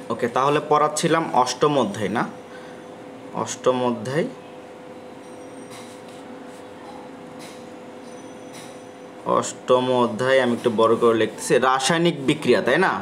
ওকে, তাহলে পড়াচ্ছিলাম অষ্টম অধ্যায়, না? অষ্টম অধ্যায়, অষ্টম অধ্যায় আমি একটু বড় করে লিখতেছি, রাসায়নিক বিক্রিয়া, তাই না?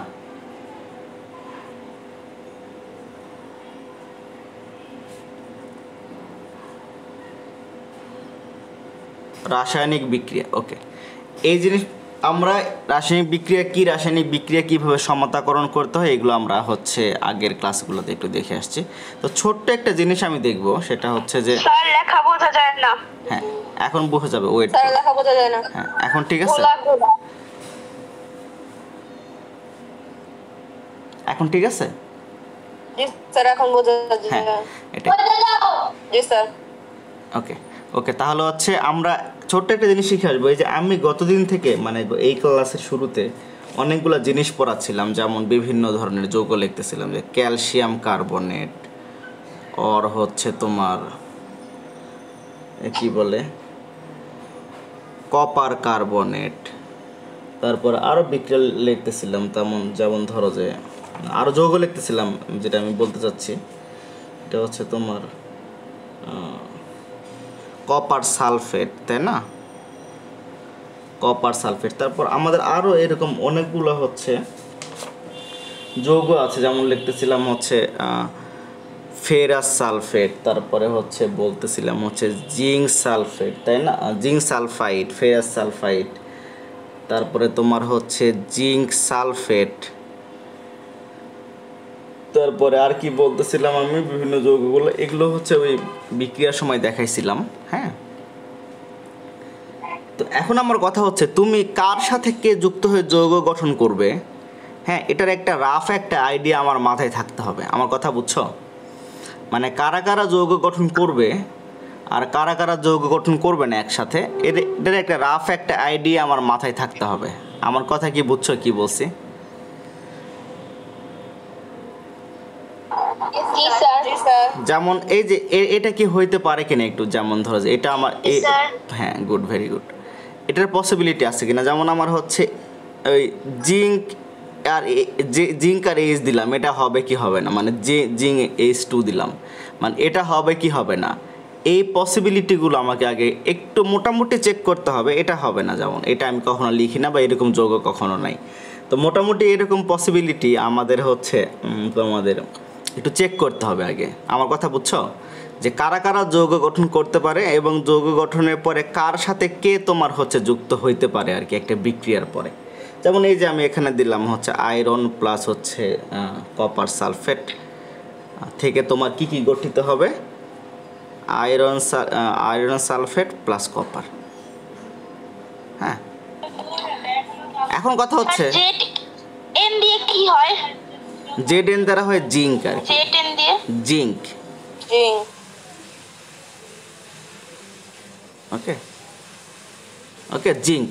রাসায়নিক বিক্রিয়া। ওকে, এই জিনিস আমরা রাসায়নিক বিক্রিয়া কীভাবে সমতাকরণ করতে হয় এগুলো আমরা হচ্ছে আগের ক্লাসগুলোতে একটু দেখে আসছি। তো ছোট্ট একটা জিনিস আমি দেখব, সেটা হচ্ছে যে স্যার লেখা বোঝা যায় না। হ্যাঁ, এখন বোঝা যাবে, ওয়েট। স্যার লেখা বোঝা যায় না। হ্যাঁ, এখন ঠিক আছে, এখন ঠিক আছে। জি স্যার, এখন বোঝা যায়। হ্যাঁ, এটা জি স্যার। ওকে ওকে, তাহলে হচ্ছে আমরা ছোট্ট একটা জিনিস শিখে আসবো। এই যে আমি গতদিন থেকে মানে এই ক্লাসের শুরুতে অনেকগুলো জিনিস পড়াচ্ছিলাম, যেমন বিভিন্ন ধরনের যৌগ লিখতেছিলাম, যে ক্যালসিয়াম কার্বনেট, আর হচ্ছে তোমার কি বলে কপার কার্বনেট, তারপর আরও বিক্রিয়া লিখতেছিলাম, যেমন ধরো যে আরও যৌগ লিখতেছিলাম। যেটা আমি বলতে চাচ্ছি এটা হচ্ছে তোমার কপার সালফেট, তাই না? Copper sulphate. তারপর আমাদের আরও এরকম অনেকগুলো হচ্ছে যৌগ আছে, যেমন লিখতেছিলাম হচ্ছে ফেরাস সালফেট, তারপরে হচ্ছে বলতেছিলাম হচ্ছে জিঙ্ক সালফেট, তাই না? জিঙ্ক সালফাইড, ফেরাস সালফাইড, তারপরে তোমার হচ্ছে জিঙ্ক সালফেট, তারপরে আর কি বলতেছিলাম আমি, বিভিন্ন যৌগগুলো, এগুলো হচ্ছে ওই বিক্রিয়ার সময় দেখাইছিলাম। হ্যাঁ, তো এখন আমার কথা হচ্ছে তুমি কার সাথে কে যুক্ত হয়ে যৌগ গঠন করবে, হ্যাঁ, এটার একটা রাফ একটা আইডিয়া আমার মাথায় থাকতে হবে। আমার কথা বুঝছো? মানে কারা কারা যৌগ গঠন করবে আর কারা কারা যৌগ গঠন করবে না একসাথে, এটার একটা রাফ একটা আইডিয়া আমার মাথায় থাকতে হবে। আমার কথা কি বুঝছো কি বলছি? যেমন এই যে এটা কি হইতে পারে কিনা একটু, যেমন ধরো যে এটা আমার হ্যাঁ, গুড, ভেরি গুড। এটার পসিবিলিটি আছে কিনা, যেমন আমার হচ্ছে ওই জিঙ্ক আর জিঙ্ক আর এইচ দিলাম, এটা হবে কি হবে না, মানে জিঙ্ক H2 দিলাম, মানে এটা হবে কি হবে না, এই পসিবিলিটিগুলো আমাকে আগে একটু মোটামুটি চেক করতে হবে। এটা হবে না, যেমন এটা আমি কখনো লিখি না বা এরকম যৌগ কখনো নাই। তো মোটামুটি এরকম পসিবিলিটি আমাদের হচ্ছে তোমাদের একটু চেক করতে হবে আগে। আমার কথা বুঝছো? যে কারা কারা যৌগ গঠন করতে পারে এবং যৌগ গঠনের পরে কার সাথে কে তোমার হচ্ছে যুক্ত হইতে পারে আর কি একটা বিক্রিয়ার পরে। যেমন এই যে আমি এখানে দিলাম হচ্ছে আয়রন প্লাস হচ্ছে কপার সালফেট থেকে তোমার কি কি গঠিত হবে, আয়রন সালফেট প্লাস কপার। হ্যাঁ, এখন কথা হচ্ছে এন দিয়ে কি হয়? জেড এন দ্বারা হয় জিঙ্ক আর কি, জেড এন দিয়ে zinc. Okay okay, zinc.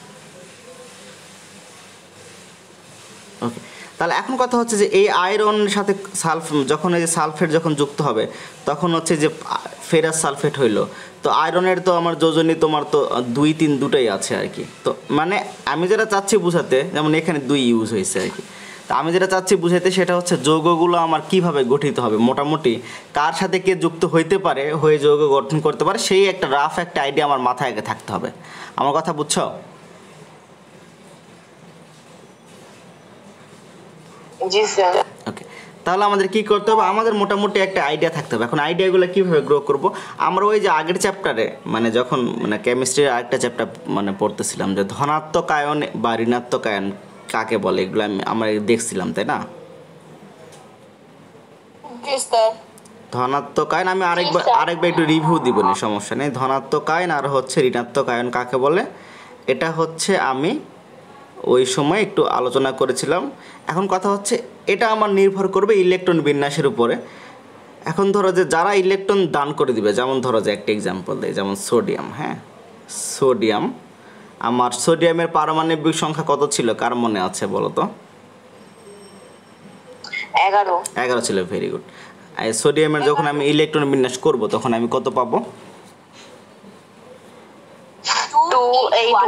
Okay, তাহলে এখন কথা হচ্ছে যে এই আয়রনের সাথে যখন এই যে সালফেট যখন যুক্ত হবে তখন হচ্ছে যে ফেরাস সালফেট হইলো। তো আয়রনের তো আমার যোজনী তোমার তো 2, 3 দুটোই আছে আর কি। তো মানে আমি যেটা চাচ্ছি বুঝাতে, যেমন এখানে 2 ইউজ হয়েছে আর কি। তো আমি যেটা চাচ্ছি বুঝাতে সেটা হচ্ছে যৌগগুলো আমার কিভাবে গঠিত হবে, মোটামুটি কার সাথে কে যুক্ত হইতে পারে, হয়ে যৌগ গঠন করতে পারে, সেই একটা রাফ একটা আইডিয়া আমার মাথায় আগে থাকতে হবে। আমার কথা বুঝছো? জি স্যার। ওকে, তাহলে আমাদের কি করতে হবে, আমাদের মোটামুটি একটা আইডিয়া থাকতে হবে। এখন আইডিয়াগুলো কীভাবে গ্রো করব, আমরা ওই যে আগের চ্যাপ্টারে মানে যখন মানে কেমিস্ট্রির আরেকটা চ্যাপ্টার মানে পড়তেছিলাম যে ধনাত্মক আয়ন বা ঋণাত্মক আয়ন কাকে বলে, এগুলো আমরা দেখছিলাম, তাই না? ধনাত্মক আয়ন আমি আরেকবার একটু রিভিউ দিব না, সমস্যা নেই। ধনাত্মক আয়ন আর হচ্ছে ঋণাত্মক আয়ন কাকে বলে এটা হচ্ছে আমি ওই সময় একটু আলোচনা করেছিলাম। এখন কথা হচ্ছে এটা আমার নির্ভর করবে ইলেকট্রন বিন্যাসের উপরে। এখন ধরো যে যারা ইলেকট্রন দান করে দিবে, যেমন ধরো যে একটা এক্সাম্পল দেয়, যেমন সোডিয়াম। হ্যাঁ, সোডিয়াম, আমার সোডিয়ামের পারমাণবিক সংখ্যা কত ছিল কার মনে আছে বলো তো? 11 ছিল, ভেরি গুড। সোডিয়ামের যখন আমি ইলেকট্রন বিন্যাস করব তখন আমি কত পাবো?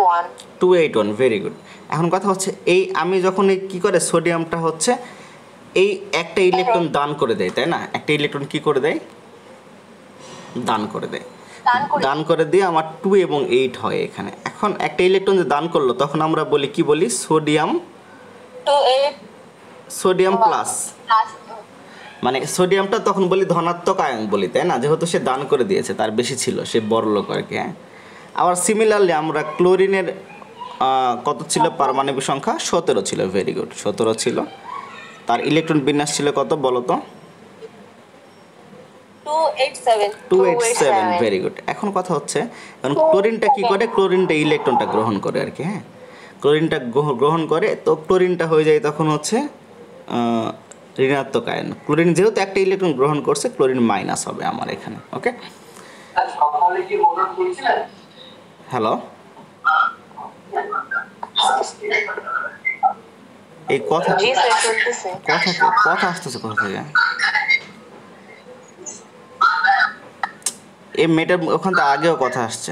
281, ভেরি গুড। এখন কথা হচ্ছে এই আমি যখন কি করে সোডিয়ামটা হচ্ছে এই একটা ইলেকট্রন দান করে দেয়, তাই না? একটা ইলেকট্রন কি করে দেয়? দান করে দেয়। দান করে দিয়ে আমার 2 এবং 8 হয় এখানে। এখন একটা ইলেকট্রন যে দান করলো তখন আমরা বলি কি বলি? সোডিয়াম 2 8 সোডিয়াম প্লাস, মানে সোডিয়ামটা তখন বলি ধনাত্মক আয়ন বলি, তাই না? যেহেতু সে দান করে দিয়েছে, তার বেশি ছিল, সে বড় লোক আর কি। হ্যাঁ, আবার সিমিলারলি আমরা ক্লোরিনের কত ছিল পারমাণবিক সংখ্যা? 17 ছিল। ভেরি গুড, 17 ছিল। তার ইলেকট্রন বিন্যাস ছিল কত বলো তো? 287। Very good. এখন কথা হচ্ছে, এখন ক্লোরিনটা কি করে? ক্লোরিনটা ইলেকট্রনটা গ্রহণ করে আর কি। হ্যাঁ, ক্লোরিনটা গ্রহণ করে, তো ক্লোরিনটা হয়ে যায় তখন হচ্ছে ঋণাত্মক আয়ন। ক্লোরিন যেহেতু একটা ইলেকট্রন গ্রহণ করছে, ক্লোরিন মাইনাস হবে আমার এখানে। ওকে, হ্যালো, এই কথা জি স্যার চলতেছে। কথা আসতেছে কোথা থেকে? এই মেয়েটার ওখান থেকে আগেও কথা আসছে।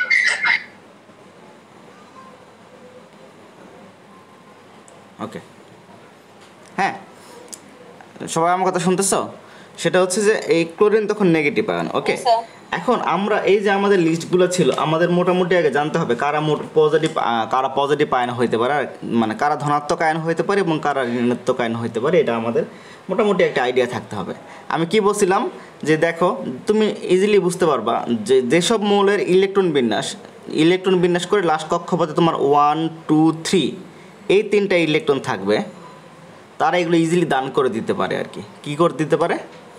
ওকে, হ্যাঁ, সবাই আমার কথা শুনতেছো? সেটা হচ্ছে যে এই ক্লোরিন তখন নেগেটিভ আয়ন। ওকে, এখন আমরা এই যে আমাদের লিস্টগুলো ছিল, আমাদের মোটামুটি আগে জানতে হবে কারা পজিটিভ আয়ন হইতে পারে, মানে কারা ধনাত্মক আয়ন হইতে পারে এবং কারা ঋণাত্মক আয়ন হইতে পারে। এটা আমাদের মোটামুটি একটা আইডিয়া থাকতে হবে। আমি কি বলছিলাম যে দেখো, তুমি ইজিলি বুঝতে পারবা যে যেসব মৌলের ইলেকট্রন বিন্যাস করে লাস্ট কক্ষপথে তোমার 1 2 3 এই 3টা ইলেকট্রন থাকবে, তারা এগুলো ইজিলি দান করে দিতে পারে আর কি। কি করে দিতে পারে?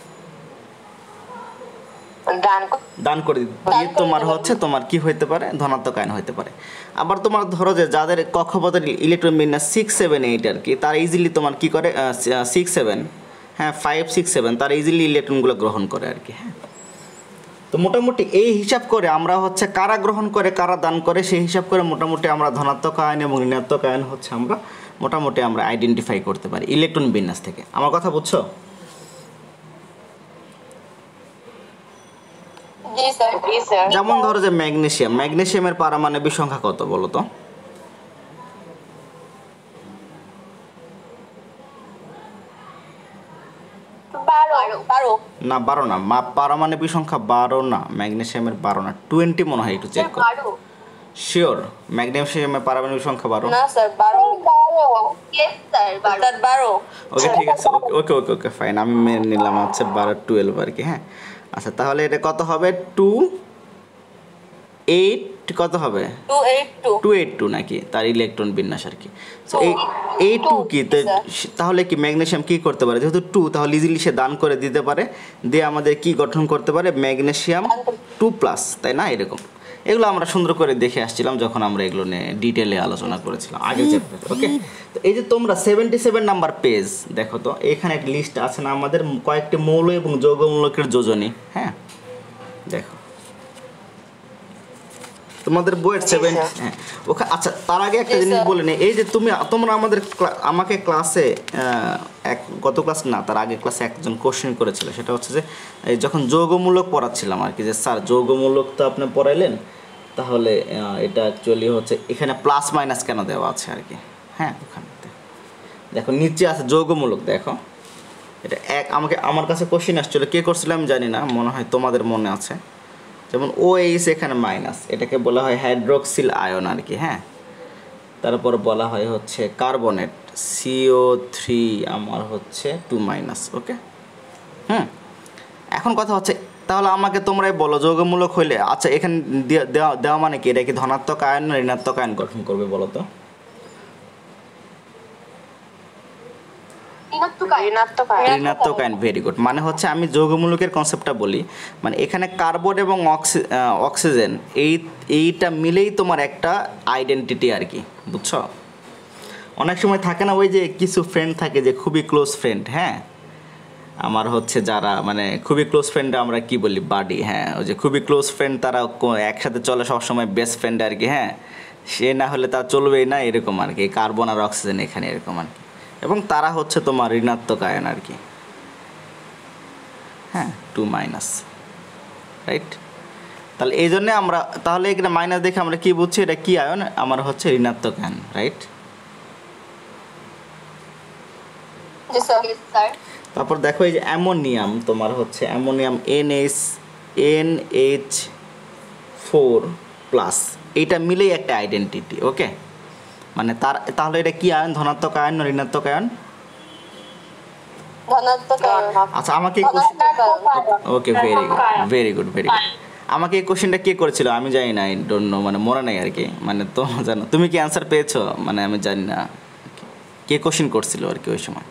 দান করে দিয়ে তোমার হচ্ছে তোমার কি হইতে পারে? ধনাত্মক আয়ন হইতে পারে। আবার তোমার ধরো যে যাদের কক্ষপথের ইলেকট্রন বিন্যাস 6 7 8 আর কি, তারা ইজিলি তোমার কি করে 6 7, হ্যাঁ 5 6 7, তারা ইজিলি ইলেকট্রনগুলো গ্রহণ করে আর কি। হ্যাঁ, তো মোটামুটি এই হিসাব করে আমরা হচ্ছে কারা গ্রহণ করে কারা দান করে সেই হিসাব করে মোটামুটি আমরা ধনাত্মক আয়ন এবং ঋণাত্মক আয়ন হচ্ছে আমরা মোটামুটি আমরা আইডেন্টিফাই করতে পারি ইলেকট্রন বিন্যাস থেকে। আমার কথা বুঝছো? জি স্যার। জি স্যার। যেমন ধরো যে ম্যাগনেসিয়ামের পারমাণবিক সংখ্যা কত বলো তো? না 12 না, পারমাণবিক সংখ্যা 12 না, ম্যাগনেসিয়ামের 12 না, 20 মনে হয়, একটু চেক করো। শিওর ম্যাগনেসিয়ামের পারমাণবিক সংখ্যা 12? না স্যার 12। Yes sir 12। ওকে ঠিক আছে, ওকে ওকে ওকে ফাইন, আমি মেনে নিলাম হচ্ছে 12 12 আর কি। হ্যাঁ, আচ্ছা তাহলে এটা কত হবে? 2 8 কত হবে? 282 নাকি তার ইলেকট্রন বিন্যাস আর কি। সো এই 2 কি, তাহলে কি ম্যাগনেসিয়াম কি করতে পারে? যেহেতু 2, তাহলে ইজিলি সে দান করে দিতে পারে, দিয়ে আমাদের কি গঠন করতে পারে? ম্যাগনেসিয়াম 2+, তাই না? এরকম এগুলো আমরা সুন্দর করে দেখে আসছিলাম যখন আমরা এগুলো নিয়ে ডিটেলে আলোচনা করেছিলাম আগের চ্যাপ্টারে। ওকে, তো এই যে তোমরা 77 নাম্বার পেজ দেখো তো, এখানে একটা লিস্ট আছে না আমাদের কয়েকটি মৌল এবং যৌগমূলকের যোজনী। হ্যাঁ দেখো তোমাদের বইয়ের 7। হ্যাঁ ওকে, আচ্ছা তার আগে একটা জিনিস বলে নেই, এই যে তোমরা আমাকে ক্লাসে গত ক্লাস না তার আগে ক্লাসে একজন কোশ্চেন করেছিল, সেটা হচ্ছে যে যখন যৌগমূলক পড়াচ্ছিলাম আর কি, যে স্যার যৌগমূলক তো আপনি পড়াইলেন, তাহলে এটা অ্যাকচুয়ালি হচ্ছে এখানে প্লাস মাইনাস কেন দেওয়া আছে আর কি। হ্যাঁ ওখানে দেখো নিচে আছে যৌগমূলক, দেখো এটা আমার কাছে কোশ্চেন আসছিল, কে করছিলাম জানি না, মনে হয় তোমাদের মনে আছে। যেমন OH এখানে মাইনাস, এটাকে বলা হয় হাইড্রোক্সিল আয়ন আর কি। হ্যাঁ, তারপর বলা হয় হচ্ছে কার্বনেট CO3 আমার হচ্ছে 2-। ওকে, এখন কথা হচ্ছে তাহলে আমাকে তোমরাই বলো যৌগমূলক হইলে, আচ্ছা এখানে দেওয়া মানে কি, এটা কি ধনাত্মক আয়ন না ঋণাত্মক আয়ন গঠন করবে বলো তো? ঋণাত্মক আয়ন। Very good. মানে হচ্ছে আমি যৌগমূলকের কনসেপ্টটা বলি, মানে এখানে কার্বন এবং অক্সিজেন এইটা মিলেই তোমার একটা আইডেন্টিটি আর কি, বুঝছো? অনেক সময় থাকে না ওই যে কিছু ফ্রেন্ড থাকে যে খুবই ক্লোজ ফ্রেন্ড, হ্যাঁ আমার হচ্ছে যারা মানে খুবই ক্লোজ ফ্রেন্ড আমরা কি বলি, বাডি। হ্যাঁ, ওই যে খুবই ক্লোজ ফ্রেন্ড তারা একসাথে চলে সবসময়, বেস্ট ফ্রেন্ড আর কি। হ্যাঁ, সে না হলে তা চলবেই না, এরকম আর কি। কার্বন আর অক্সিজেন এখানে এরকম আর কি, এবং তারা হচ্ছে তোমার ঋণাত্মক আয়ন আর কি। হ্যাঁ 2-, রাইট? তাহলে এই জন্যে আমরা তাহলে এখানে মাইনাস দেখে আমরা কি বুঝছি, এটা কি আয়ন? আমার হচ্ছে ঋণাত্মক আয়ন, রাইট? স্যার তারপর দেখো এই যে অ্যামোনিয়াম তোমার হচ্ছে অ্যামোনিয়াম NH4 প্লাস, এইটা মিলেই একটা আইডেন্টিটি। ওকে, মানে তাহলে এটা কি আয়ন, ধনাত্মক আয়ন না ঋণাত্মক আয়ন? ধনাত্মক আয়ন। আচ্ছা আমাকে ওকে, ভেরি গুড। আমাকে এই কোশ্চেনটা কে করেছিল আমি জানি না, আই ডোন্ট নো, মানে মনে নাই আর কি, মানে তো জানো তুমি কি অ্যান্সার পেয়েছো, মানে আমি জানি না কে কোশ্চেন করছিল আর কি ওই সময়।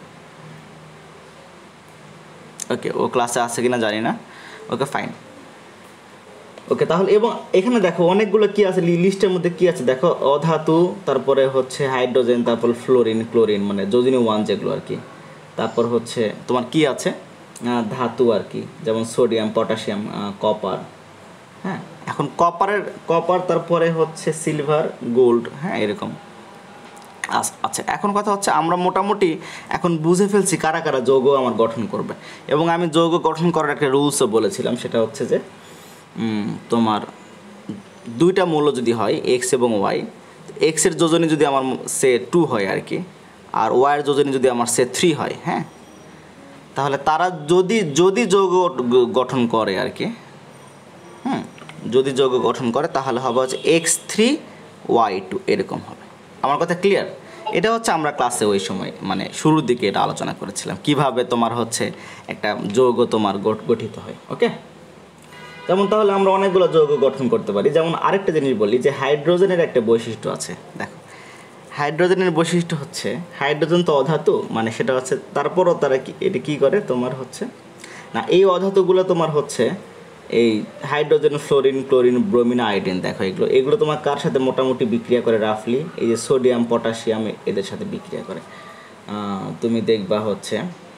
ওকে, ও ক্লাসে আছে কিনা জানি না। Okay fine. ওকে তাহলে, এবং এখানে দেখো অনেকগুলো কি আছে লিস্টের মধ্যে, কি আছে দেখো, অধাতু, তারপরে হচ্ছে হাইড্রোজেন, তারপর ফ্লোরিন, ক্লোরিন, মানে যোজনীয় ওয়ান যেগুলো আর কি। তারপর হচ্ছে তোমার কি আছে ধাতু আর কি, যেমন সোডিয়াম, পটাশিয়াম, কপার। হ্যাঁ, এখন কপার, তারপরে হচ্ছে সিলভার, গোল্ড, হ্যাঁ এরকম। আচ্ছা এখন কথা হচ্ছে আমরা মোটামুটি এখন বুঝে ফেলছি কারা কারা যৌগ আমার গঠন করবে, এবং আমি যৌগ গঠন করার একটা রুলসও বলেছিলাম, সেটা হচ্ছে যে তোমার দুইটা মৌল যদি হয় এক্স এবং ওয়াই, এক্সের যোজনী যদি আমার সে 2 হয় আর কি, আর ওয়াইয়ের যোজনী যদি আমার সে 3 হয়, হ্যাঁ, তাহলে তারা যদি যৌগ গঠন করে আর কি, যদি যৌগ গঠন করে তাহলে হবে হচ্ছে X3Y2 এরকম হবে। আমার কথা ক্লিয়ার? এটা হচ্ছে আমরা ক্লাসে ওই সময় মানে শুরুর দিকে এটা আলোচনা করেছিলাম, কিভাবে তোমার হচ্ছে একটা যৌগ তোমার গঠিত হয়। ওকে, যেমন তাহলে আমরা অনেকগুলো যৌগ গঠন করতে পারি। যেমন আরেকটা জিনিস বলি যে হাইড্রোজেনের একটা বৈশিষ্ট্য আছে। দেখো হাইড্রোজেনের বৈশিষ্ট্য হচ্ছে, হাইড্রোজেন তো অধাতু, মানে সেটা হচ্ছে তারপরও তারা এটা কী করে তোমার হচ্ছে না, এই অধাতুগুলো তোমার হচ্ছে এই hydrogen, fluorine, chlorine, bromine, iodine, দেখো এগুলো তোমার কার সাথে মোটামুটি বিক্রিয়া করে রাফলি, এই যে সোডিয়াম, পটাশিয়াম, এদের সাথে বিক্রিয়া করে। তুমি দেখবা হচ্ছে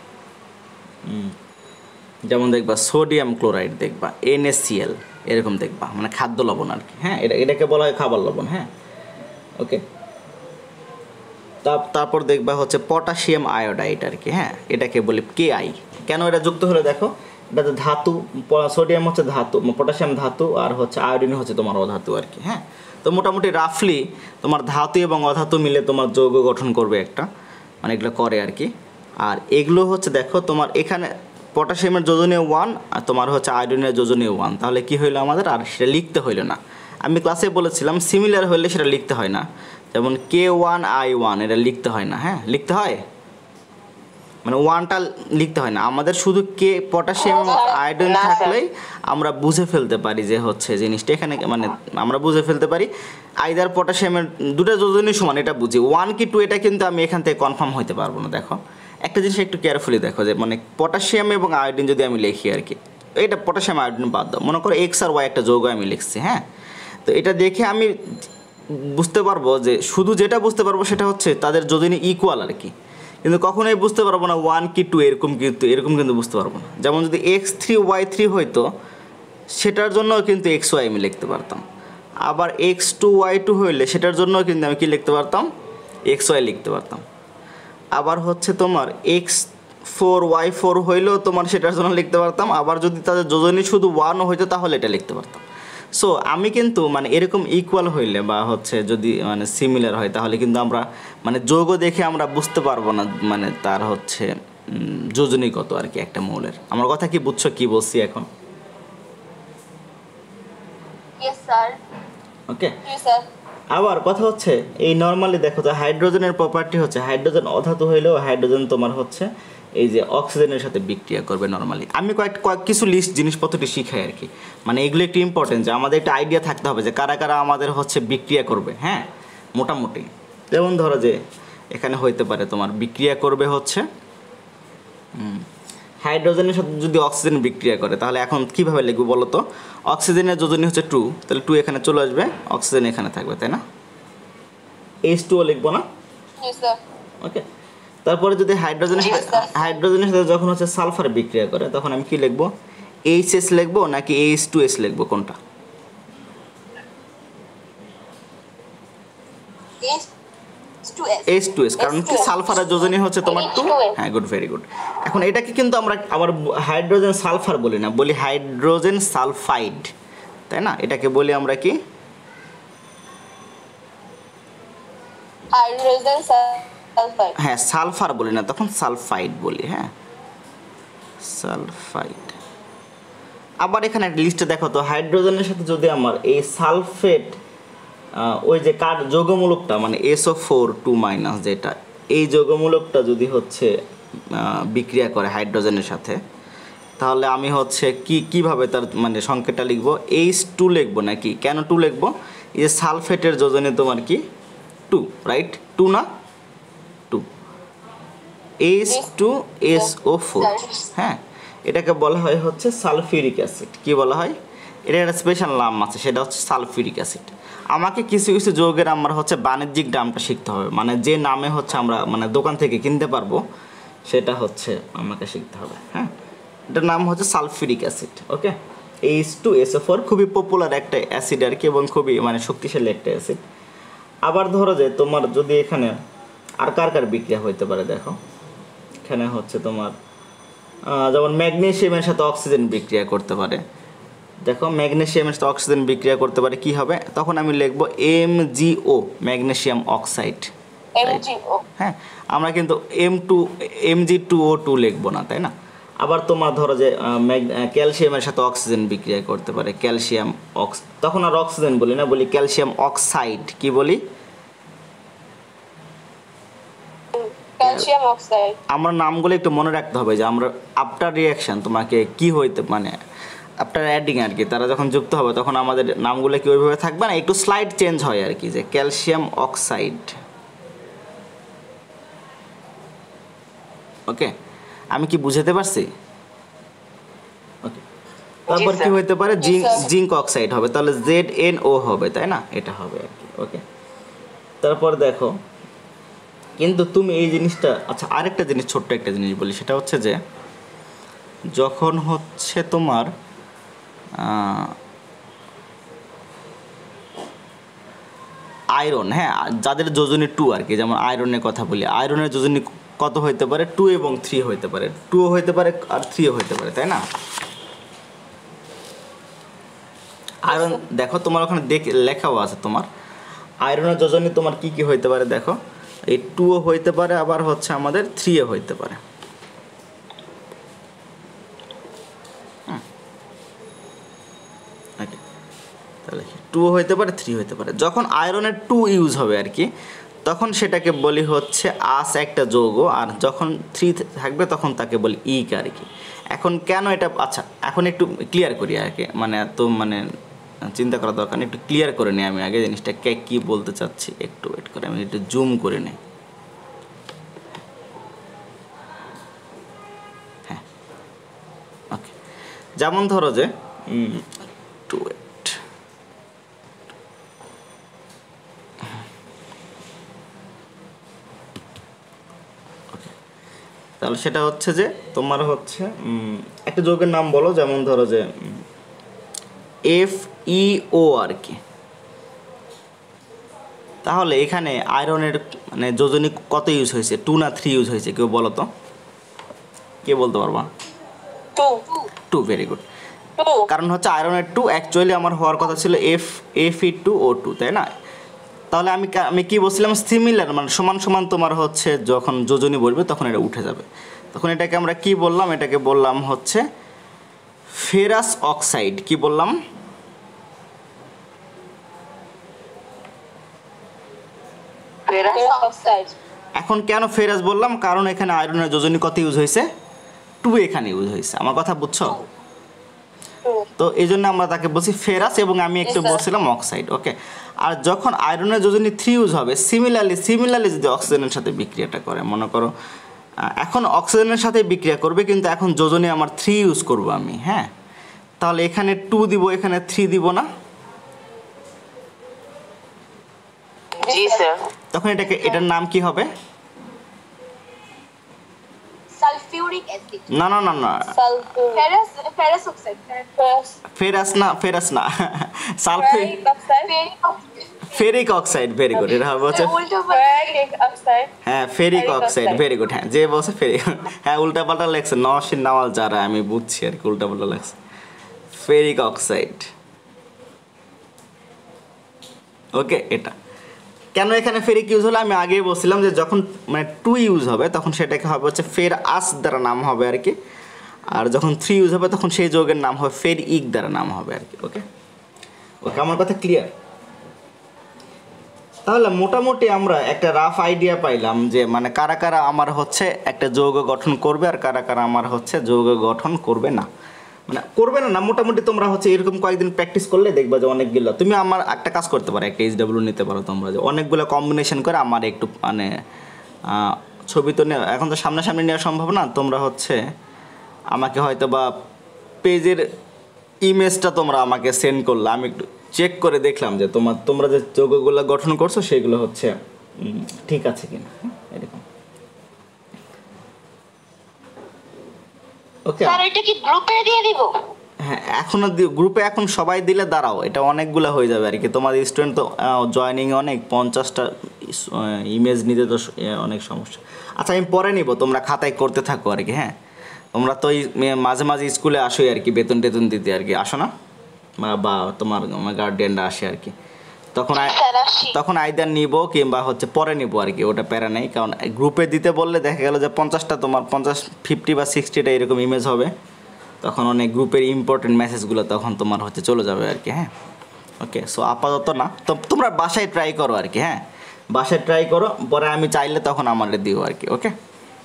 যেমন দেখবা সোডিয়াম ক্লোরাইড, দেখবা NaCl এরকম দেখবা, মানে খাদ্য লবণ আর কি। হ্যাঁ, এটাকে বলা হয় খাবার লবণ। হ্যাঁ, ওকে। তারপর দেখবা হচ্ছে পটাশিয়াম আয়োডাইড আর কি। হ্যাঁ, এটাকে বলি Ki। কেন এটা যুক্ত হলে দেখো, এটা তো ধাতু, সোডিয়াম হচ্ছে ধাতু, পটাশিয়াম ধাতু, আর হচ্ছে আয়োডিন হচ্ছে তোমার অধাতু আর কি। হ্যাঁ, তো মোটামুটি রাফলি তোমার ধাতু এবং অধাতু মিলে তোমার যৌগ গঠন করবে একটা, মানে এগুলো করে আর কি। আর এগুলো হচ্ছে দেখো তোমার এখানে পটাশিয়ামের যোজনীয় 1 আর তোমার হচ্ছে আয়োডিনের যোজনীয় 1, তাহলে কি হইলো আমাদের, আর সেটা লিখতে হইলো না। আমি ক্লাসে বলেছিলাম সিমিলার হইলে সেটা লিখতে হয় না, যেমন K1I1 এটা লিখতে হয় না। হ্যাঁ, লিখতে হয়, মানে 1টা লিখতে হয় না, আমাদের শুধু পটাশিয়াম এবং আয়োডিন থাকলেই আমরা বুঝে ফেলতে পারি যে হচ্ছে জিনিসটা এখানে, মানে আমরা বুঝে ফেলতে পারি আইদার পটাশিয়ামের দুটো যোজনী সমান, এটা বুঝি 1 কি 2 এটা কিন্তু আমি এখান থেকে কনফার্ম হইতে পারবো না। দেখো একটা জিনিস একটু কেয়ারফুলি দেখো, যে মানে পটাশিয়াম এবং আয়োডিন যদি আমি লিখি আর কি, এটা পটাশিয়াম আয়োডিন বাদ দাও, মনে করো এক্স আর ওয়াই একটা যৌগ আমি লিখছি। হ্যাঁ, তো এটা দেখে আমি বুঝতে পারবো যে, শুধু যেটা বুঝতে পারবো সেটা হচ্ছে তাদের যোজনী ইকুয়াল আর কি, কিন্তু কখনোই বুঝতে পারবো না 1 কি 2 এরকম কিন্তু বুঝতে পারবো না। যেমন যদি X3Y3 হইতো, সেটার জন্য কিন্তু XY আমি লিখতে পারতাম, আবার X2Y2 হইলে সেটার জন্য কিন্তু আমি কি লিখতে পারতাম, XY লিখতে পারতাম। আবার হচ্ছে তোমার X4Y4 হইলেও তোমার সেটার জন্য লিখতে পারতাম, আবার যদি তাদের যোজনী শুধু 1 হইতো তাহলে এটা লিখতে পারতাম। সো আমি কিন্তু মানে এরকম ইকুয়াল হইলে বা হচ্ছে যদি মানে সিমিলার হয়, তাহলে কিন্তু আমরা মানে যৌগ দেখে আমরা বুঝতে পারবো না মানে তার হচ্ছে যোজনী কত আর কি একটা মৌলের। আমার কথা কি বুঝছো কি বলছি এখন? Yes sir. ওকে, জি স্যার। আবার কথা হচ্ছে এই নর্মালি দেখো তো হাইড্রোজেনের প্রপার্টি হচ্ছে, হাইড্রোজেন অধাতু হইলেও হাইড্রোজেন তোমার হচ্ছে এই যে অক্সিজেনের সাথে বিক্রিয়া করবে নর্মালি। আমি কিছু লিস্ট জিনিসপত্রটি শিখাই আর কি, মানে এগুলো একটু ইম্পর্টেন্ট, যে আমাদের একটা আইডিয়া থাকতে হবে যে কারা কারা আমাদের হচ্ছে বিক্রিয়া করবে। হ্যাঁ, মোটামুটি যেমন ধরো যে এখানে হইতে পারে তোমার বিক্রিয়া করবে হচ্ছে হাইড্রোজেনের সাথে যদি অক্সিজেন বিক্রিয়া করে, তাহলে এখন কীভাবে লিখবো বলো তো? অক্সিজেনের যোজনী হচ্ছে 2, তাহলে 2 এখানে চলে আসবে, অক্সিজেন এখানে থাকবে, তাই না? H2O লিখবো না? ওকে, তারপরে যদি হাইড্রোজেনের সাথে যখন হচ্ছে সালফার বিক্রিয়া করে, তখন আমি কি লিখবো? HS লিখবো নাকি H2S লিখবো, কোনটা? H2S, কারণ কি সালফারের যোজনী হচ্ছে তোমার 2। হ্যাঁ, গুড, ভেরি গুড। এখন এটাকে কিন্তু আমরা আবার হাইড্রোজেন সালফার বলি না, বলি হাইড্রোজেন সালফাইড, তাই না? এটাকে বলি আমরা কি? Hydrogen sulphide. হ্যাঁ সালফার বলি না, তখন সালফাইড বলি। হ্যাঁ সালফাইড। আবার এখানে একটা লিস্টে দেখো তো, হাইড্রোজেনের সাথে যদি আমার এই সালফেট ওই যে কার যৌগমূলকটা মানে SO4 2- যেটা, এই যৌগমূলকটা যদি হচ্ছে বিক্রিয়া করে হাইড্রোজেনের সাথে, তাহলে আমি হচ্ছে কিভাবে তার মানে সংকেতটা লিখবো, H2 লিখবো নাকি? কেন 2 লিখবো? এই যে সালফেটের যোজনে তোমার কি 2, রাইট? 2 না 2, H2SO4। হ্যাঁ, এটাকে বলা হয় হচ্ছে সালফিউরিক অ্যাসিড। কি বলা হয়? এটা একটা স্পেশাল নাম আছে, সেটা হচ্ছে সালফিউরিক অ্যাসিড। আমাকে কিছু কিছু যৌগের আমার হচ্ছে বাণিজ্যিক নামটা শিখতে হবে, মানে যে নামে হচ্ছে আমরা মানে দোকান থেকে কিনতে পারবো সেটা হচ্ছে আমাকে শিখতে হবে। হ্যাঁ, এটার নাম হচ্ছে সালফিউরিক অ্যাসিড। ওকে, H2SO4 খুবই পপুলার একটা অ্যাসিড আর কি, এবং খুবই মানে শক্তিশালী একটা অ্যাসিড। আবার ধরো যে তোমার যদি এখানে আর কার বিক্রিয়া হইতে পারে, দেখো এখানে হচ্ছে তোমার যেমন ম্যাগনেসিয়ামের সাথে অক্সিজেন বিক্রিয়া করতে পারে। দেখো ম্যাগনেসিয়ামের সাথে অক্সিজেন বিক্রিয়া করতে পারে, কি হবে? তখন আমি লিখবো MgO, ম্যাগনেসিয়াম অক্সাইড। MgO। হ্যাঁ, আমরা কিন্তু Mg2O2 লিখবো না, তাই না? আবার তোমার ধরো যে ক্যালসিয়ামের সাথে অক্সিজেন বিক্রিয়া করতে পারে, ক্যালসিয়াম তখন আর অক্সিজেন বলি না, বলি ক্যালসিয়াম অক্সাইড। কি বলি? Calcium oxide. আমরা নামগুলো একটু মনে রাখতে হবে, যে আমরা আফটার রিয়াকশন তোমাকে কি হইতে মানে আফটার অ্যাডিং আর কি, তারা যখন যুক্ত হবে তখন আমাদের নামগুলো কি ওইভাবে থাকবে না, একটু স্লাইড চেঞ্জ হয় আর কি, যে ক্যালসিয়াম অক্সাইড। ওকে, আমি কি বুঝাতে পারছি? ওকে, তারপর কি হইতে পারে? জিঙ্ক অক্সাইড হবে, তাহলে ZnO হবে, তাই না? এটা হবে আর কি। ওকে, তারপর দেখো কিন্তু তুমি এই জিনিসটা, আচ্ছা আরেকটা জিনিস, ছোট্ট একটা জিনিস বলি, সেটা হচ্ছে যে যখন হচ্ছে তোমার আয়রন, হ্যাঁ যাদের যোজনী 2 আর কি, যেমন আয়রনের কথা বলি, আয়রনের যোজনী কত হইতে পারে? 2 এবং 3 হইতে পারে, 2ও হইতে পারে আর 3ও হইতে পারে, তাই না? আয়রন দেখো তোমার ওখানে লেখাও আছে, তোমার আয়রনের যোজনী তোমার কি কি হইতে পারে দেখো, এই 2ও হইতে পারে, আবার হচ্ছে আমাদের 3ও হইতে পারে। তাহলে 2 হইতে পারে, 3 হইতে পারে। যখন আয়রনের 2 ইউজ হবে আর কি, তখন সেটাকে বলি হচ্ছে আস একটা যৌগ, আর যখন 3 থাকবে তখন তাকে বলি ইক আর কি। এখন কেন এটা, আচ্ছা এখন একটু ক্লিয়ার করি আর কি, মানে এত মানে চিন্তা করার দরকার নেই, একটু ক্লিয়ার করে নিই আমি আগে জিনিসটা কি বলতে চাচ্ছি। একটু ওয়েট করে আমি একটু জুম করে নিই। হ্যাঁ, ওকে, যেমন ধরো যে তাহলে সেটা হচ্ছে যে তোমার হচ্ছে একটা যৌগের নাম বলো, যেমন ধরো যে FeO আর কি। তাহলে এখানে আয়রনের মানে যোজনী কত ইউজ হয়েছে? 2 না 3 ইউজ হয়েছে? কেউ বলো তো, কে বলতে পারবা? 2। Very good. কারণ হচ্ছে আয়রনের 2 অ্যাকচুয়ালি আমার হওয়ার কথা ছিল Fe2O2, তাই না? তাহলে আমি কি বলছিলাম? সিমিলার মানে সমান সমান তোমার হচ্ছে যখন যোজনী বলবে তখন এটা উঠে যাবে। তখন এটাকে আমরা কি বললাম? এটাকে বললাম হচ্ছে ফেরাস অক্সাইড। কি বললাম? Ferrous oxide. এখন কেন ফেরাস বললাম? কারণ এখানে আয়রনের যোজনী কত ইউজ হয়েছে? 2 এখানে ইউজ হয়েছে। আমার কথা বুঝছো? তো এই জন্য আমরা তাকে বলছি ফেরাস, এবং আমি একটু বলছিলাম অক্সাইড। ওকে, আর যখন আয়রনের যোজনী 3 ইউজ হবে, সিমিলারলি যদি অক্সিজেনের সাথে বিক্রিয়াটা করে, মনে করো এখন অক্সিজেনের সাথে বিক্রিয়া করবে, কিন্তু এখন যোজনী আমার 3 ইউজ করব আমি। হ্যাঁ, তাহলে এখানে 2 দিব, এখানে 3 দিব না? জি স্যার। তখন এটার নাম কি হবে? Sulphuric acid. না না না না, ফেরাস অক্সাইড। ফেরাস না sulphuric ferric oxide. Very good. এটা হবে হচ্ছে হ্যাঁ ফেরিক অক্সাইড। Very good. হ্যাঁ, যে বলছে ফেরিক, হ্যাঁ উল্টাপাল্টা লেখছে, নওশিন নাওয়াল যারা, আমি বুঝছি আর কি, উল্টাপাল্টা লেখছে। Ferric oxide. ওকে, এটা কেন এখানে ফেরিক ইউজ হলো আমি আগেই বলছিলাম যে যখন মানে 2 ইউজ হবে তখন সেটাকে হবে হচ্ছে ফের আস দ্বারা নাম হবে আর কি, আর যখন 3 ইউজ হবে তখন সেই যৌগের নাম হবে ফের ইক দ্বারা নাম হবে আর কি। ওকে ওকে, আমার কথা ক্লিয়ার? তাহলে মোটামুটি আমরা একটা রাফ আইডিয়া পাইলাম যে মানে কারা কারা আমার হচ্ছে একটা যৌগ গঠন করবে আর কারা কারা আমার হচ্ছে যৌগ গঠন করবে না, মানে করবে না না, মোটামুটি তোমরা হচ্ছে এরকম কয়েকদিন প্র্যাকটিস করলে দেখবা যে অনেকগুলো তুমি আমার একটা কাজ করতে পারো, একটা এইচডব্লিউ নিতে পারো তোমরা, যে অনেকগুলো কম্বিনেশন করে আমার একটু মানে ছবি তো এখন তো সামনাসামনি নেওয়া সম্ভব না, তোমরা হচ্ছে আমাকে হয়তো বা পেজের ইমেজটা তোমরা আমাকে সেন্ড করলে আমি একটু চেক করে দেখলাম যে তোমরা যে যৌগগুলো গঠন করছো সেগুলো হচ্ছে ঠিক আছে কিনা, এরকম। ওকে স্যার এটা কি গ্রুপে দিয়ে দিব? হ্যাঁ এখনো গ্রুপে এখন সবাই দিলে দাঁড়াও, এটা অনেকগুলো হয়ে যাবে আর কি, তোমাদের স্টুডেন্ট তো জয়েনিং অনেক, 50টা ইমেজ নিতে তো অনেক সমস্যা। আচ্ছা আমি পরে নিব, তোমরা খাতায় করতে থাকো আর কি। হ্যাঁ তোমরা তো মাঝে মাঝে স্কুলে আসোই আর কি, বেতন টেতন দিতে আর কি, আসো না? বা তোমার গার্ডিয়ানরা আসে আর কি, তখন আইদার নিব কিংবা হচ্ছে পরে নিব আর কি, ওটা প্যারা নেই। কারণ গ্রুপে দিতে বললে দেখা গেল যে 50টা তোমার 50 বা 60টা এরকম ইমেজ হবে, তখন অনেক গ্রুপের ইম্পর্টেন্ট মেসেজগুলো তখন তোমার হচ্ছে চলে যাবে আর কি। হ্যাঁ ওকে, সো আপাতত না, তো তোমরা বাসায় ট্রাই করো আর কি। হ্যাঁ বাসায় ট্রাই করো, পরে আমি চাইলে তখন আমাদের দিও আর কি। ওকে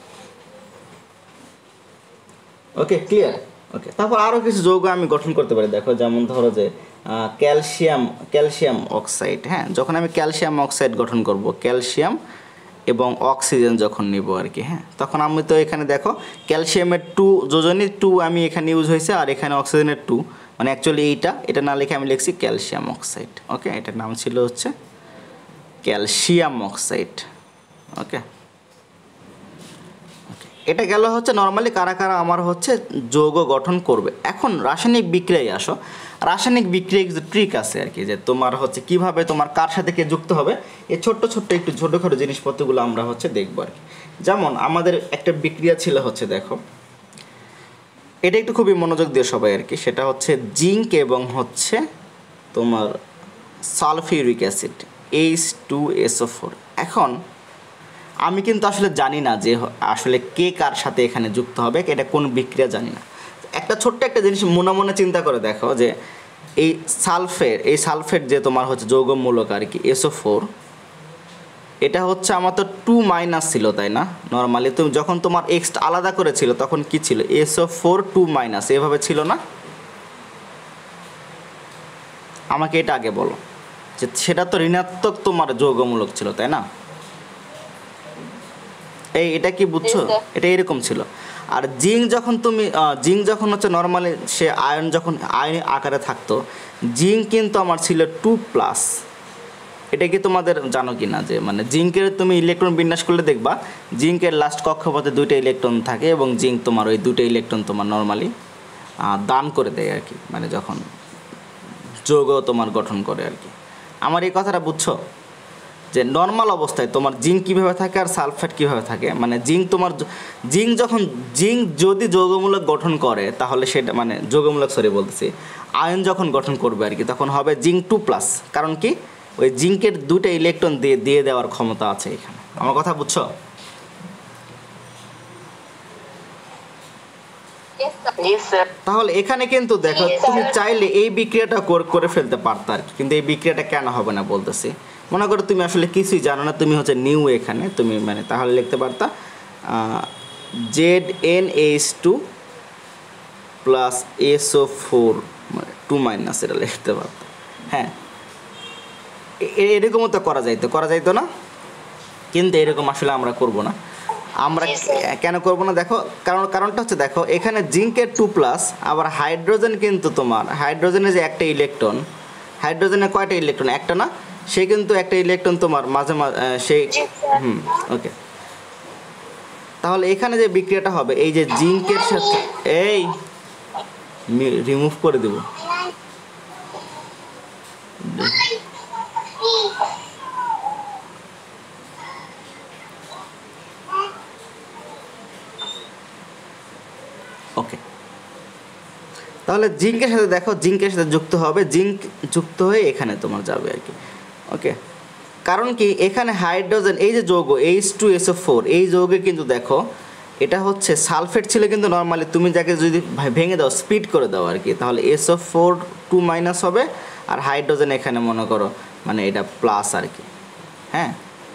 ওকে ক্লিয়ার? ওকে, তারপর আরও কিছু যৌগ আমি গঠন করতে পারি, দেখো যেমন ধরো যে ক্যালসিয়াম অক্সাইড। হ্যাঁ যখন আমি ক্যালসিয়াম অক্সাইড গঠন করব, ক্যালসিয়াম এবং অক্সিজেন যখন নিব আর কি, হ্যাঁ তখন আমি তো এখানে দেখো ক্যালসিয়ামের 2 যোজনী 2 আমি এখানে ইউজ হয়েছে, আর এখানে অক্সিজেনের 2, মানে অ্যাকচুয়ালি এটা না লিখে আমি লিখছি ক্যালসিয়াম অক্সাইড। ওকে, এটার নাম ছিল হচ্ছে ক্যালসিয়াম অক্সাইড। ওকে এটা গেল হচ্ছে নর্মালি কারা কারা আমার হচ্ছে যৌগ গঠন করবে। এখন রাসায়নিক বিক্রিয়ায় আসো, রাসায়নিক বিক্রিয়ায় কিছু ট্রিক আছে আর কি, যে তোমার হচ্ছে কিভাবে তোমার কার সাথে কে যুক্ত হবে, এই ছোট্ট একটু ছোটোখাটো জিনিসপত্রগুলো আমরা হচ্ছে দেখবো আর কি। যেমন আমাদের একটা বিক্রিয়া ছিল হচ্ছে, দেখো এটা একটু খুবই মনোযোগ দিয়ে সবাই আর কি, সেটা হচ্ছে জিঙ্ক এবং হচ্ছে তোমার সালফিউরিক অ্যাসিড H2SO4। এখন আমি কিন্তু আসলে জানি না যে আসলে কে কার সাথে এখানে যুক্ত হবে, এটা কোন বিক্রিয়া জানি না। একটা ছোট্ট একটা জিনিস মনে মনে চিন্তা করে দেখো যে এই সালফেট যে তোমার হচ্ছে যৌগমূলক আর কি SO4, এটা হচ্ছে আমার তো 2- ছিল তাই না? নর্মালি তুমি যখন তোমার এক্সটা আলাদা করেছিল তখন কি ছিল? SO4 2- এভাবে ছিল না? আমাকে এটা আগে বলো, যে সেটা তো ঋণাত্মক তোমার যৌগমূলক ছিল তাই না? এটা কি বুঝছো? এটা এরকম ছিল। আর জিঙ্ক যখন হচ্ছে নর্মালি সে আয়ন আকারে থাকতো, জিঙ্ক কিন্তু আমার ছিল 2+। এটা কি তোমাদের জানো কি না যে মানে জিঙ্কের তুমি ইলেকট্রন বিন্যাস করলে দেখবা জিঙ্কের লাস্ট কক্ষপথে 2টা ইলেকট্রন থাকে, এবং জিঙ্ক তোমার ওই 2টা ইলেকট্রন তোমার নর্মালি দান করে দেয় আর কি, মানে যখন যৌগ তোমার গঠন করে আর কি। আমার এই কথাটা বুঝছো যে নর্মাল অবস্থায় তোমার জিঙ্ক কীভাবে থাকে আর সালফেট কীভাবে থাকে, মানে জিঙ্ক যদি যৌগমূলক গঠন করে তাহলে সেটা মানে আয়ন যখন গঠন করবে আর কি, তখন হবে জিঙ্ক 2+। কারণ কি? ওই জিঙ্কের 2টা ইলেকট্রন দিয়ে দেওয়ার ক্ষমতা আছে এখানে। আমার কথা বুঝছো? তাহলে এখানে কিন্তু দেখো তুমি চাইলে এই বিক্রিয়াটা করে ফেলতে পারতা আর কি, কিন্তু এই বিক্রিয়াটা কেন হবে না বলতেছি। মনে করো তুমি আসলে কিছুই জানো না, তুমি হচ্ছে নিউ এখানে, তুমি মানে তাহলে লিখতে পারতা ZnH2 প্লাস SO4 মানে 2- এটা লিখতে পারতা। হ্যাঁ এরকমও তো করা যাইতো না, কিন্তু এরকম আসলে আমরা করব না। আমরা কেন করব না দেখো, কারণটা হচ্ছে দেখো এখানে জিঙ্কের 2+, আবার হাইড্রোজেন কিন্তু তোমার হাইড্রোজেনের যে একটা ইলেকট্রন, হাইড্রোজেনের কয়টা ইলেকট্রন? একটা না? সে কিন্তু একটা ইলেকট্রন তোমার মাঝে সেই ওকে। তাহলে এখানে যে বিক্রিয়াটা হবে এই যে জিঙ্কের সাথে এই রিমুভ করে দেব, ওকে। তাহলে জিঙ্কের সাথে দেখো জিঙ্কের সাথে যুক্ত হবে, জিঙ্ক যুক্ত হয়ে এখানে তোমার যাবে আর কি। ওকে, কারণ কি এখানে হাইড্রোজেন এই যে যৌগ H2SO4 এই যৌগে কিন্তু দেখো এটা হচ্ছে সালফেট ছিল কিন্তু নর্মালি তুমি যাকে যদি ভেঙে দাও স্প্লিট করে দাও আর কি তাহলে SO4 2- হবে আর হাইড্রোজেন এখানে মনে করো মানে এটা প্লাস আর কি হ্যাঁ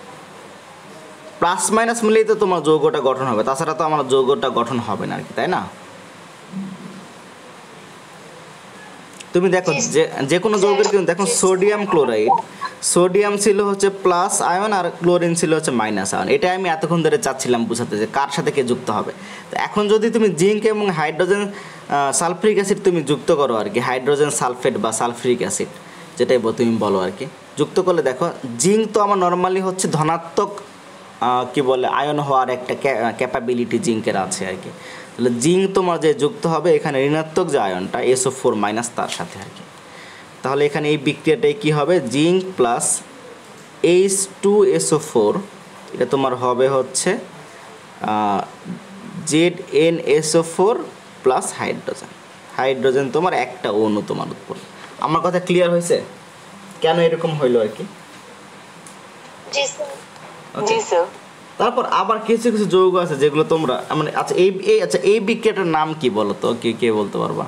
প্লাস মাইনাস মিলেই তো তোমার যৌগটা গঠন হবে তাছাড়া তো আমার যৌগটা গঠন হবে না আর কি তাই না তুমি দেখো যে কোনো যৌগের কিন্তু দেখো সোডিয়াম ক্লোরাইড সোডিয়াম ছিল হচ্ছে প্লাস আয়ন আর ক্লোরিন ছিল হচ্ছে মাইনাস আয়ন এটা আমি এতক্ষণ ধরে চাচ্ছিলাম বুঝাতে যে কার সাথে কে যুক্ত হবে তো এখন যদি তুমি জিঙ্ক এবং হাইড্রোজেন সালফ্রিক অ্যাসিড তুমি যুক্ত করো আর কি হাইড্রোজেন সালফেট বা সালফ্রিক অ্যাসিড যেটাই তুমি বলো আর কি যুক্ত করলে দেখো জিঙ্ক তো আমার নর্মালি হচ্ছে ধনাত্মক কি বলে আয়ন হওয়ার একটা ক্যাপাবিলিটি জিঙ্কের আছে আর কি তাহলে জিঙ্ক তোমার যে যুক্ত হবে এখানে ঋণাত্মক যে আয়নটা SO4- তার সাথে আর কি তাহলে এখানে এই বিক্রিয়াটাই কি হবে জিঙ্ক প্লাস H2SO4 এটা তোমার হবে হচ্ছে ZnSO4 প্লাস হাইড্রোজেন হাইড্রোজেন তোমার একটা অণু তোমার উৎপন্ন আমার কথা ক্লিয়ার হয়েছে কেন এরকম হইলো আর কি জি স্যার জি স্যার তারপর আবার কিছু কিছু যৌগ আছে যেগুলো তোমরা মানে আচ্ছা এই বিক্রিয়াটার নাম কি বলো তো কে বলতে পারবা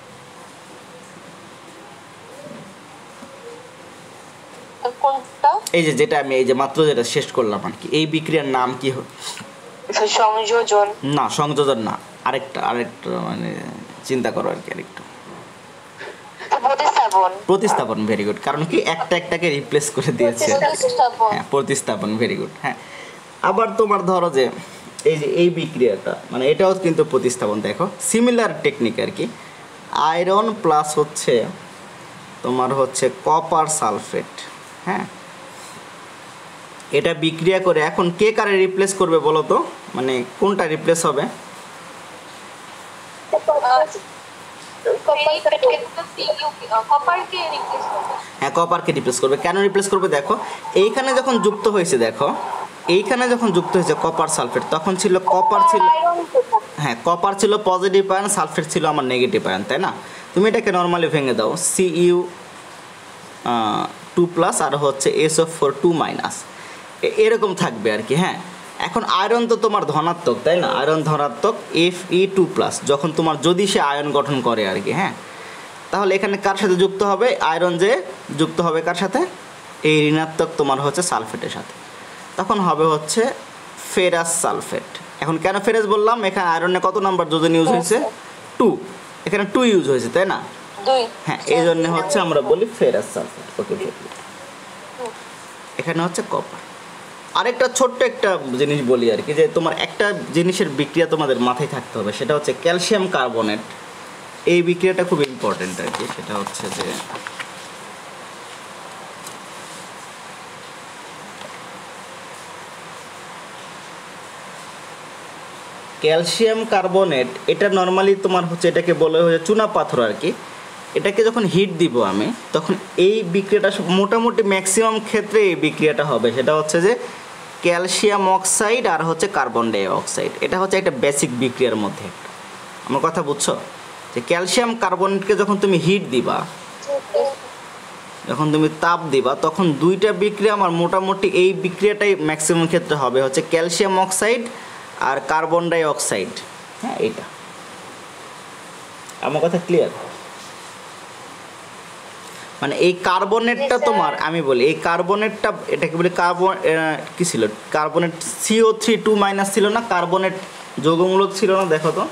কোনটা এই যেটা আমি এই যে মাত্র যেটা শেষ করলাম আর কি এই বিক্রিয়ার নাম কি সংযোজন না সংযোজন না আরেকটা মানে চিন্তা করো আর কি আরেকটু প্রতিস্থাপন ভেরি গুড কারণ কি একটাকে রিপ্লেস করে দিয়েছে হ্যাঁ প্রতিস্থাপন ভেরি গুড হ্যাঁ আবার তোমার ধরো যে এই বিক্রিয়াটা মানে এটাও কিন্তু প্রতিস্থাপন দেখো সিমিলার টেকনিক আর কি আয়রন প্লাস হচ্ছে তোমার হচ্ছে কপার সালফেট হ্যাঁ এটা বিক্রিয়া করে এখন কে কারে রিপ্লেস করবে বলো তো মানে কোনটা রিপ্লেস হবে হ্যাঁ কপারকে রিপ্লেস করবে কেন রিপ্লেস করবে দেখো এইখানে যখন যুক্ত হয়েছে দেখো এইখানে যখন যুক্ত হয়েছে কপার সালফেট তখন ছিল কপার ছিল হ্যাঁ কপার ছিল পজিটিভ আয়ন সালফেট ছিল আমার নেগেটিভ আয়ন তাই না তুমি এটাকে নর্মালি ভেঙে দাও Cu2+ আর হচ্ছে SO4 2- এরকম থাকবে আর কি হ্যাঁ এখন আয়রন তো তোমার ধনাত্মক তাই না আয়রন ধনাত্মক Fe2+ যখন তোমার যদি সে আয়ন গঠন করে আর কি হ্যাঁ তাহলে এখানে কার সাথে যুক্ত হবে আয়রন যে যুক্ত হবে কার সাথে এই ঋণাত্মক তোমার হচ্ছে সালফেটের সাথে তখন হবে হচ্ছে ফেরাস সালফেট এখন কেন ফেরাস বললাম এখানে আয়রনে কত নাম্বার যোজন ইউজ হয়েছে 2 এখানে 2 ইউজ হয়েছে তাই না 2 হ্যাঁ এই জন্য হচ্ছে আমরা বলি ফেরাস সালফেট ওকে এখানে হচ্ছে কপার আরেকটা ছোট্ট একটা জিনিস বলি আর কি যে তোমার একটা জিনিসের বিক্রিয়া তোমাদের মাথায় থাকতে হবে সেটা হচ্ছে ক্যালসিয়াম কার্বনেট এই বিক্রিয়াটা খুব ইম্পর্টেন্ট আর কি সেটা হচ্ছে যে ক্যালসিয়াম কার্বনেট এটা নর্মালি তোমার হচ্ছে এটাকে বলে হচ্ছে চুনা পাথর আর কি এটাকে যখন হিট দিব আমি তখন এই বিক্রিয়াটা মোটামুটি ম্যাক্সিমাম ক্ষেত্রে এই বিক্রিয়াটা হবে সেটা হচ্ছে যে ক্যালসিয়াম অক্সাইড আর হচ্ছে কার্বন ডাই অক্সাইড এটা হচ্ছে একটা বেসিক বিক্রিয়ার মধ্যে একটা আমার কথা বুঝছো যে ক্যালসিয়াম কার্বনেটকে যখন তুমি হিট দিবা যখন তুমি তাপ দিবা তখন দুইটা বিক্রিয়া আমার মোটামুটি এই বিক্রিয়াটাই ম্যাক্সিমাম ক্ষেত্রে হবে হচ্ছে ক্যালসিয়াম অক্সাইড আর কার্বন ডাই অক্সাইড হ্যাঁ এটা আমার কথা ক্লিয়ার মানে এই কার্বনেটটা তোমার আমি বলি এই কার্বনেটটা এটাকে বলি কার্বন কি ছিল কার্বনেট CO3 2- ছিল না কার্বনেট যৌগমূলক ছিল না দেখো তো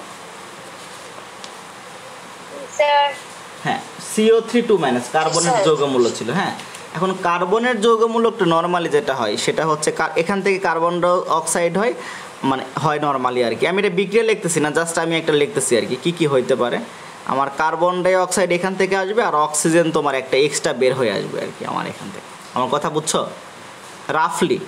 স্যার হ্যাঁ CO3 2- কার্বনেট যৌগমূলক ছিল হ্যাঁ এখন কার্বনেট যৌগমূলকটা নর্মালি যেটা হয় সেটা হচ্ছে এখান থেকে কার্বন ডাই অক্সাইড হয় মানে হয় নর্মালি আর কি আমি এটা বিক্রিয়া লিখতেছি না জাস্ট আমি একটা লিখতেছি আর কি কী হইতে পারে আমার কার্বন ডাই অক্সাইড এখান থেকে আসবে আর অক্সিজেন তোমার একটা এক্সট্রা বের হয়ে আসবে আর কি আমার এখান থেকে আমার কথা বুঝছো রাফলি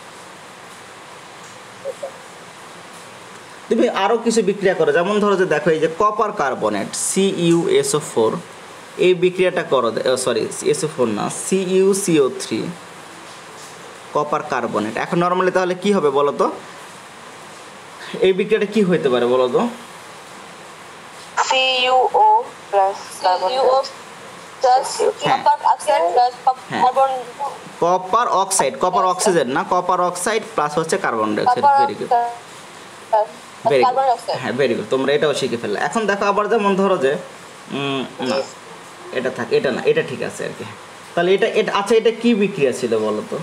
তুমি আরও কিছু বিক্রিয়া করো যেমন ধরো যে দেখো এই যে কপার কার্বনেট CuSO4 এই বিক্রিয়াটা করো সরি SO4 না CuCO3 কপার কার্বনেট এখন নর্মালি তাহলে কি হবে বলো তো এই বিক্রিয়াটা কি হইতে পারে বলো তো হ্যাঁ copper oxide plus carbon copper oxide, copper oxygen না, কপার অক্সাইড প্লাস হচ্ছে carbon dioxide. Very good, very good, হ্যাঁ ভেরি গুড, তোমরা এটাও শিখে ফেললে। এখন দেখো আবার যেমন ধরো যে না এটা থাক, এটা না, এটা ঠিক আছে আর কি। তাহলে এটা এটা আচ্ছা, এটা কি বিক্রিয়া ছিল বলো তো?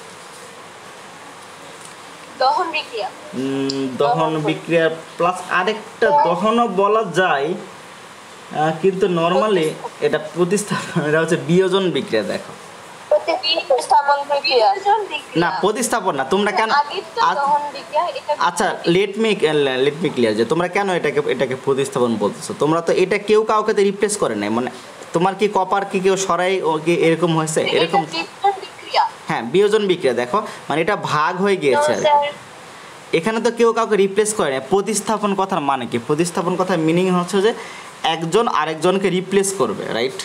দহন বিক্রিয়া। দহন বিক্রিয়া প্লাস আরেকটা দহনও বলা যায়, কিন্তু নর্মালি এটা প্রতিস্থাপন, এটা হচ্ছে বিয়োজন বিক্রিয়া। দেখো প্রতিস্থাপন বিক্রিয়া না, প্রতিস্থাপন না, তোমরা কেন দহন বিক্রিয়া এটা আচ্ছা লেট মি ক্লিয়ার যে তোমরা কেন এটাকে প্রতিস্থাপন বলতেছো? তোমরা তো এটা কেউ কাউকে তো রিপ্লেস করে নাই, মানে তোমার কি কপার কি কেউ সরাই ও কি এরকম হয়েছে এরকম? বিক্রিয়া, হ্যাঁ বিয়োজন বিক্রিয়া। দেখো মানে এটা ভাগ হয়ে গিয়েছে আর কি। এখানে তো কেউ কাউকে রিপ্লেস করে না। প্রতিস্থাপন কথার মানে কি? প্রতিস্থাপন কথার মিনিং হচ্ছে যে একজন আরেকজনকে রিপ্লেস করবে, রাইট?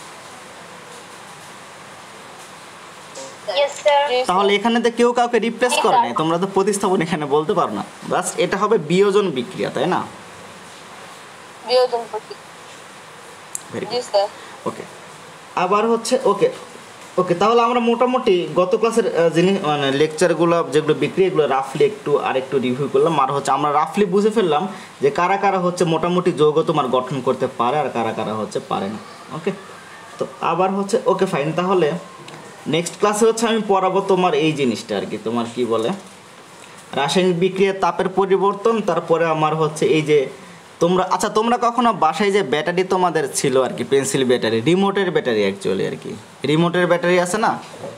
তাহলে এখানে তো কেউ কাউকে রিপ্লেস করে নাই, তোমরা তো প্রতিস্থাপন এখানে বলতে পারো না। বাস এটা হবে বিয়োজন বিক্রিয়া, তাই না? বিয়োজন বিক্রিয়া। Very good, okay. আবার হচ্ছে ওকে ওকে, তাহলে আমরা মোটামুটি গত ক্লাসের জিনিস মানে লেকচারগুলো যেগুলো বিক্রি এগুলো রাফলি আরেকটু রিভিউ করলাম। আর হচ্ছে আমরা রাফলি বুঝে ফেললাম যে কারা কারা হচ্ছে মোটামুটি যৌগ তোমার গঠন করতে পারে আর কারা কারা হচ্ছে পারে না। ওকে, তো আবার হচ্ছে ওকে ফাইন। তাহলে নেক্সট ক্লাসে হচ্ছে আমি পড়াবো তোমার এই জিনিসটা আর কি, তোমার কি বলে রাসায়নিক বিক্রিয়ার তাপের পরিবর্তন। তারপরে আমার হচ্ছে এই যে তোমরা আচ্ছা তোমরা কখনো বাসায় যে ব্যাটারি তোমাদের ছিল আর কি, পেন্সিল ব্যাটারি, রিমোটের ব্যাটারি অ্যাকচুয়ালি আর কি, রিমোটের ব্যাটারি আছে না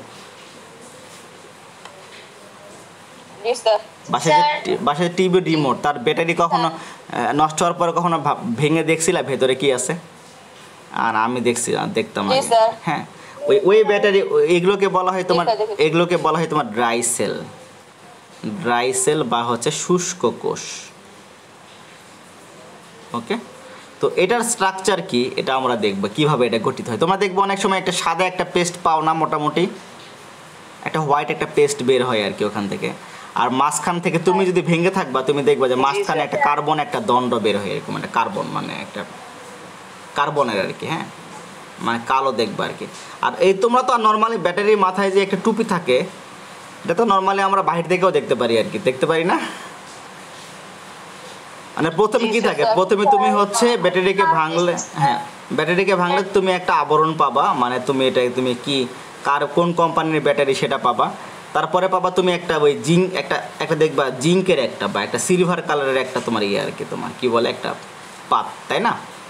বাসায় টিভি রিমোট, তার ব্যাটারি কখনো নষ্ট হওয়ার পরে কখনো ভেঙে দেখছিলা ভেতরে কি আছে? আর আমি দেখতাম আগে। হ্যাঁ, ওই ব্যাটারি এগুলোকে বলা হয় তোমার ড্রাই সেল বা হচ্ছে শুষ্ক কোষ। ওকে, তো এটার স্ট্রাকচার কি এটা আমরা দেখব, কিভাবে এটা গঠিত হয়। তোমরা দেখবো অনেক সময় একটা সাদা একটা পেস্ট পাও না, মোটামুটি একটা হোয়াইট একটা পেস্ট বের হয় আর কি ওখান থেকে। আর মাঝখান থেকে তুমি যদি ভেঙে থাকবা তুমি দেখবা যে মাঝখানে একটা কার্বন একটা দণ্ড বের হয়, এরকম একটা কার্বন মানে একটা কার্বনের আর কি, হ্যাঁ মানে কালো দেখবা আর কি। আর এই তোমরা তো নর্মালি ব্যাটারির মাথায় যে একটা টুপি থাকে এটা তো নর্মালি আমরা বাহির থেকেও দেখতে পারি আর কি, দেখতে পারি না? মানে প্রথমে কি থাকে, প্রথমে তুমি হচ্ছে ব্যাটারিকে ভাঙলে তুমি একটা আবরণ পাবা, মানে তুমি এটা তুমি কি কোন কোম্পানির ব্যাটারি সেটা পাবা। তারপরে পাবা তুমি একটা ওই জিঙ্ক একটা দেখবা জিঙ্কের একটা বা একটা সিলভার কালারের একটা তোমার ইয়ে আর কি, তোমার কি বলে একটা পাত, তাই না?